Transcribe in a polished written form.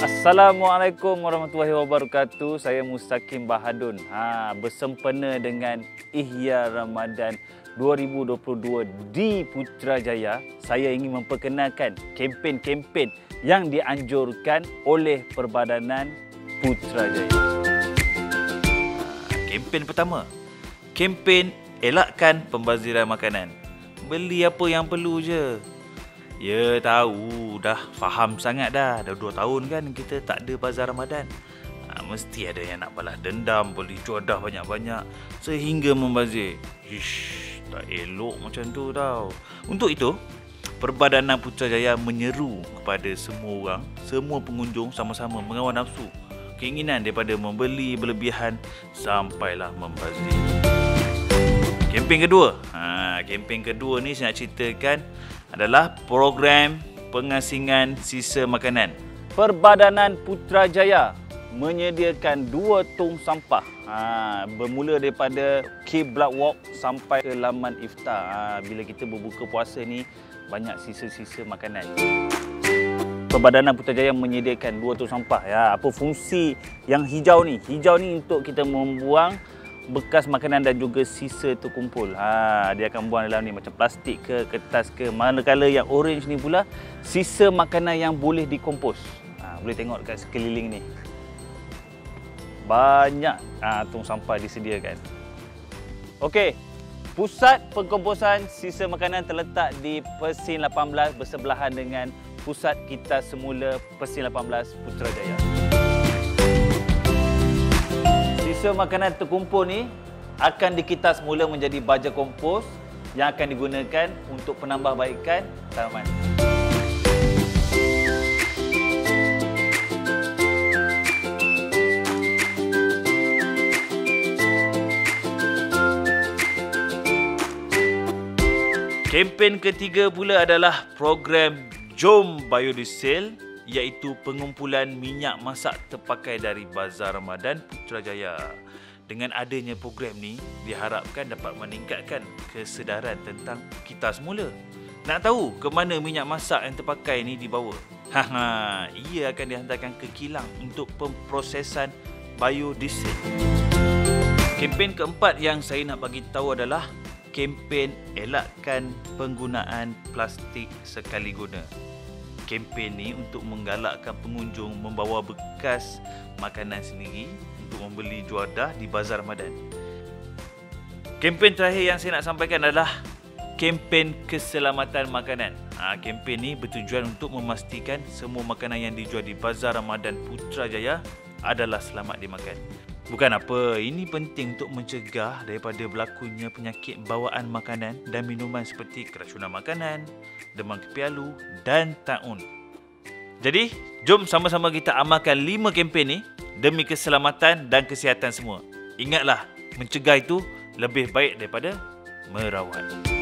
Assalamualaikum warahmatullahi wabarakatuh. Saya Mustaqim Bahadun. Bersempena dengan Ihya Ramadan 2022 di Putrajaya, saya ingin memperkenalkan kempen-kempen yang dianjurkan oleh Perbadanan Putrajaya. Kempen pertama, kempen elakkan pembaziran makanan. Beli apa yang perlu je. Ya tahu, dah faham sangat dah. Dah 2 tahun kan kita tak ada bazar Ramadan. Mesti ada yang nak balas dendam, beli juadah banyak-banyak sehingga membazir. Ish, tak elok macam tu tau. Untuk itu, Perbadanan Putrajaya menyeru kepada semua orang, semua pengunjung sama-sama mengawal nafsu, keinginan daripada membeli berlebihan sampailah membazir. Kempen kedua. Kempen kedua ni saya nak ceritakan adalah program pengasingan sisa makanan. Perbadanan Putrajaya menyediakan 2 tong sampah. Bermula daripada Kiblat Walk sampai ke laman iftar. Bila kita berbuka puasa ni banyak sisa-sisa makanan. Perbadanan Putrajaya menyediakan 2 tong sampah. Apa fungsi yang hijau ni? Hijau ni untuk kita membuang bekas makanan dan juga sisa terkumpul. Dia akan buang dalam ni macam plastik ke, kertas ke. Manakala yang orange ni pula sisa makanan yang boleh dikompos. Boleh tengok dekat sekeliling ni. Banyak tong sampah disediakan. Okey. Pusat pengkomposan sisa makanan terletak di Persin 18 bersebelahan dengan Pusat Kitas Semula Persin 18 Putrajaya. Sisa makanan terkumpul ni akan dikitas semula menjadi baja kompos yang akan digunakan untuk penambahbaikan tanaman. Kempen ketiga pula adalah program Jom Biodiesel, iaitu pengumpulan minyak masak terpakai dari Bazar Ramadan Putrajaya. Dengan adanya program ni, diharapkan dapat meningkatkan kesedaran tentang kita semula. Nak tahu ke mana minyak masak yang terpakai ni dibawa? Ia akan dihantarkan ke kilang untuk pemprosesan biodiesel. Kempen keempat yang saya nak bagi tahu adalah kempen elakkan penggunaan plastik sekali guna. Kempen ni untuk menggalakkan pengunjung membawa bekas makanan sendiri untuk membeli juadah di Bazar Ramadan. Kempen terakhir yang saya nak sampaikan adalah kempen keselamatan makanan. Kempen ni bertujuan untuk memastikan semua makanan yang dijual di Bazar Ramadan Putrajaya adalah selamat dimakan. Bukan apa, ini penting untuk mencegah daripada berlakunya penyakit bawaan makanan dan minuman seperti keracunan makanan, demam kepialu dan taun. Jadi, jom sama-sama kita amalkan 5 kempen ni demi keselamatan dan kesihatan semua. Ingatlah, mencegah itu lebih baik daripada merawat.